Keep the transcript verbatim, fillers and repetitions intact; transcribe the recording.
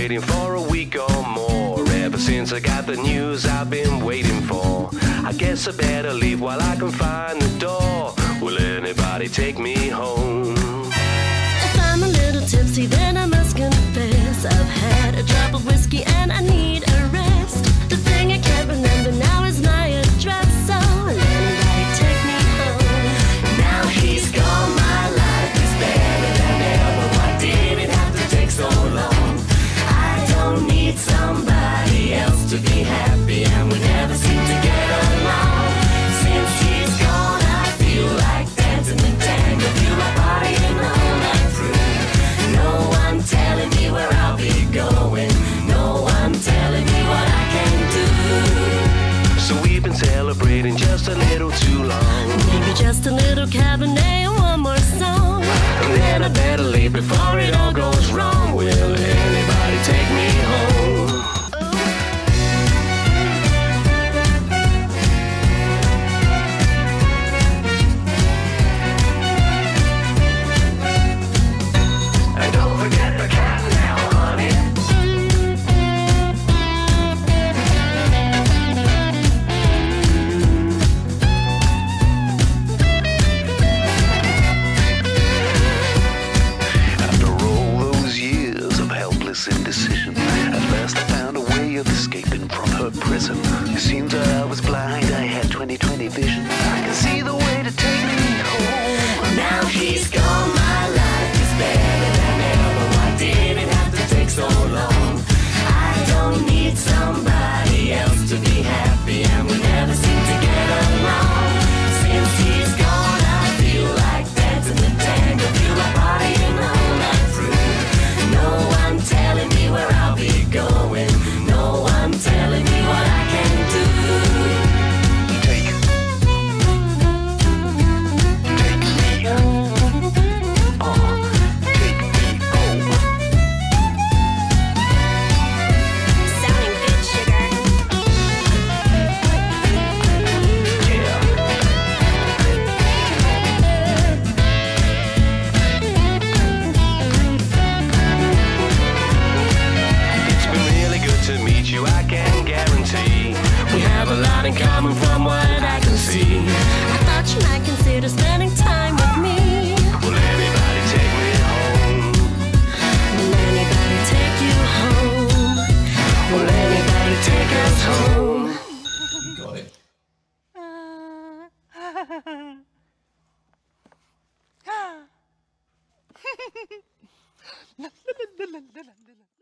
waiting for a week or more. Ever since I got the news I've been waiting for. I guess I better leave while I can find the door. Will anybody take me home? If I'm a little tipsy, then I must confess I've had a drop of whiskey and I need a rest. The thing I can't remember now is my address, so will anybody take me home? Now he's gone, my life is better than ever. Why did it have to take so long? I don't need somebody else to be happy, and we never seem to get along. Since he's gone, I feel like dancing and tango, feel like partying all night through. No one telling me where I'll be going, no one telling me what I can do. So we've been celebrating just a little too long. Maybe just a little Cabernet and one more song, and then I better leave before it all goes wrong. Will anybody take me home? And don't forget the cat now, honey. Indecision. At last I found a way of escaping from her prison. It seems that I was blind, I had twenty twenty vision. I can see the way to take me home. Now he's gone, my life is better than ever. Why did it have to take so long? I don't need somebody else to be happy, and we never seem to get along. Since he's gone, I feel like dancing the tango, feel like partying all night through. No one telling me where I'll be going, no one telling me what I can do. Take, take me, oh, take me home. Sounding good, sugar. Yeah. It's been really good to meet you, I can guarantee. We have a lot in common from what I can see. I thought you might consider spending time with me. Will anybody take me home? Will anybody take you home? Will anybody take us home? Got it.